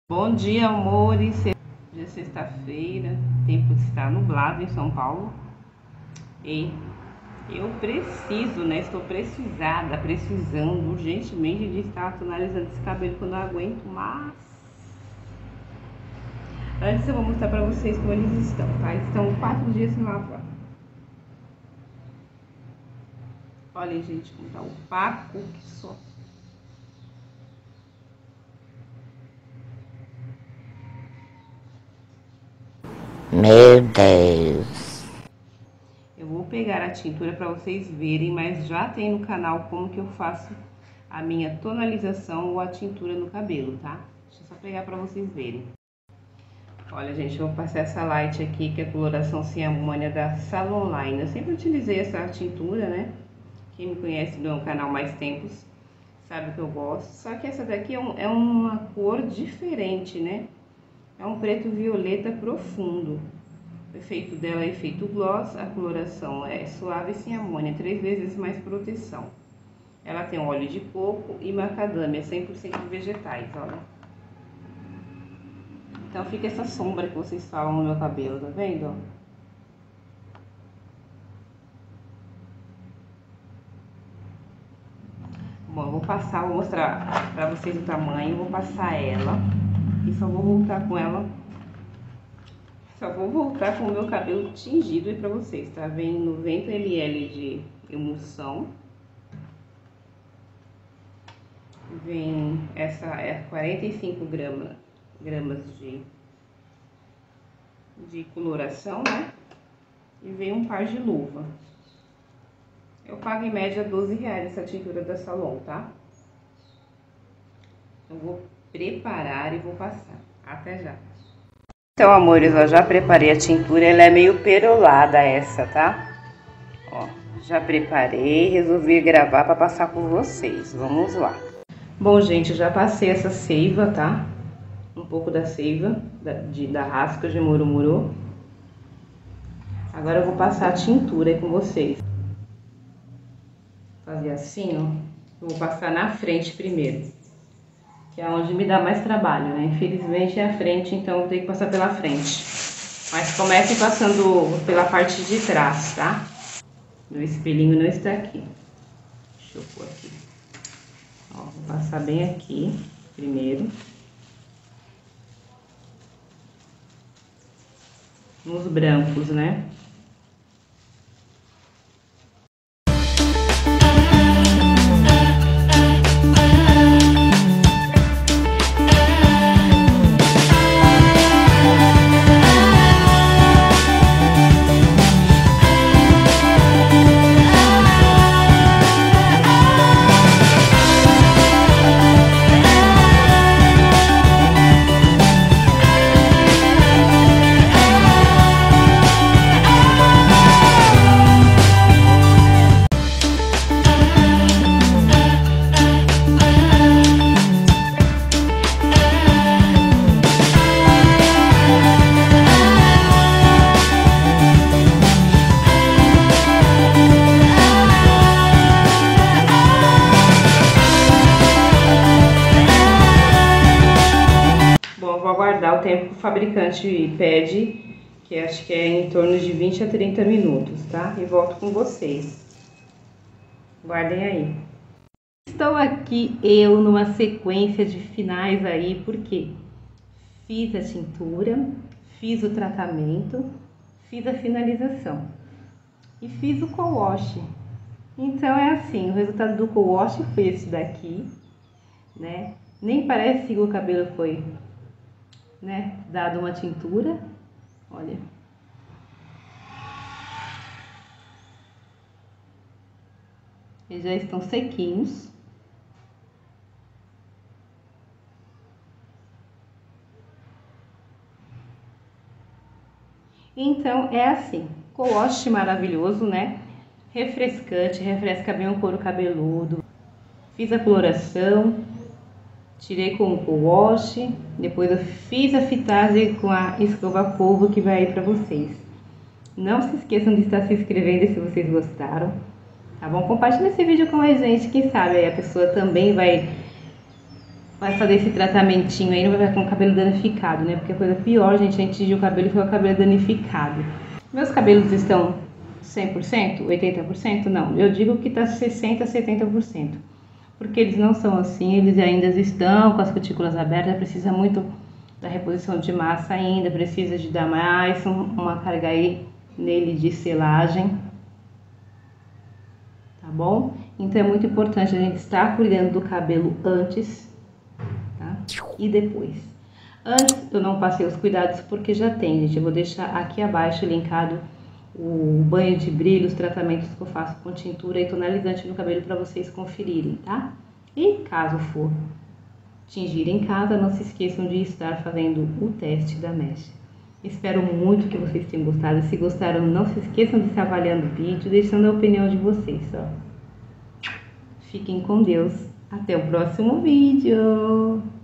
Bom dia, amores. Hoje é sexta-feira, o tempo está nublado em São Paulo e eu preciso, né? Estou precisando urgentemente de estar tonalizando esse cabelo que eu não aguento mais. Antes eu vou mostrar para vocês como eles estão, tá? Estão 4 dias sem lavar. Olha, gente, como tá opaco que só. Meu Deus. Eu vou pegar a tintura para vocês verem, mas já tem no canal como que eu faço a minha tonalização ou a tintura no cabelo, tá? Deixa eu só pegar para vocês verem. Olha, gente, eu vou passar essa light aqui, que é a coloração sem amônia da Salon Line. Eu sempre utilizei essa tintura, né? Quem me conhece no canal mais tempos sabe que eu gosto. Só que essa daqui é uma cor diferente, né? É um preto violeta profundo. O efeito dela é efeito gloss, a coloração é suave sem amônia, 3 vezes mais proteção. Ela tem óleo de coco e macadâmia, 100% vegetais, olha. Então fica essa sombra que vocês falam no meu cabelo, tá vendo? Bom, eu vou passar, vou mostrar pra vocês o tamanho, vou passar ela e só vou voltar com ela. Só vou voltar com o meu cabelo tingido aí pra vocês, tá? Vem 90 ml de emulsão. Vem essa é 45 gramas de coloração, né? E vem um par de luva. Eu pago em média R$12 essa tintura da Salon, tá? Eu vou preparar e vou passar. Até já. Então, amores, ó, já preparei a tintura, ela é meio perolada essa, tá? Ó, já preparei, resolvi gravar para passar por vocês. Vamos lá. Bom, gente, eu já passei essa seiva, tá? Um pouco da seiva, da rasca de murumuru. Agora eu vou passar a tintura aí com vocês. Fazer assim, ó. Eu vou passar na frente primeiro, que é onde me dá mais trabalho, né? Infelizmente é a frente, então eu vou ter que passar pela frente. Mas comecem passando pela parte de trás, tá? Meu espelhinho não está aqui. Deixa eu pôr aqui. Ó, vou passar bem aqui primeiro. Nos brancos, né? O tempo que o fabricante pede, que acho que é em torno de 20 a 30 minutos, tá? E volto com vocês. Guardem aí. Estou aqui eu numa sequência de finais aí, porque fiz a tintura, fiz o tratamento, fiz a finalização e fiz o co-wash. Então é assim, o resultado do co-wash foi esse daqui, né? Nem parece que o cabelo foi, né, dado uma tintura, olha. Eles já estão sequinhos. Então é assim, co-wash maravilhoso, né? Refrescante, refresca bem o couro cabeludo. Fiz a coloração, tirei com o co-wash, depois eu fiz a fitagem com a escova polvo que vai aí pra vocês. Não se esqueçam de estar se inscrevendo se vocês gostaram, tá bom? Compartilha esse vídeo com a gente, quem sabe aí a pessoa também vai vai fazer esse tratamentinho aí, não vai ficar com o cabelo danificado, né? Porque a coisa pior, gente, a gente tingir o cabelo e ficar com o cabelo danificado. Meus cabelos estão 100%, 80%? Não, eu digo que tá 60%, 70%. Porque eles não são assim, eles ainda estão com as cutículas abertas, precisa muito da reposição de massa ainda, precisa de dar mais uma carga aí nele de selagem, tá bom? Então é muito importante a gente estar cuidando do cabelo antes, tá? E depois. Antes eu não passei os cuidados porque já tem, gente. Eu vou deixar aqui abaixo linkado o banho de brilho, os tratamentos que eu faço com tintura e tonalizante no cabelo para vocês conferirem, tá? E caso for tingir em casa, não se esqueçam de estar fazendo o teste da mecha. Espero muito que vocês tenham gostado. Se gostaram, não se esqueçam de estar avaliando o vídeo, deixando a opinião de vocês, ó. Fiquem com Deus. Até o próximo vídeo.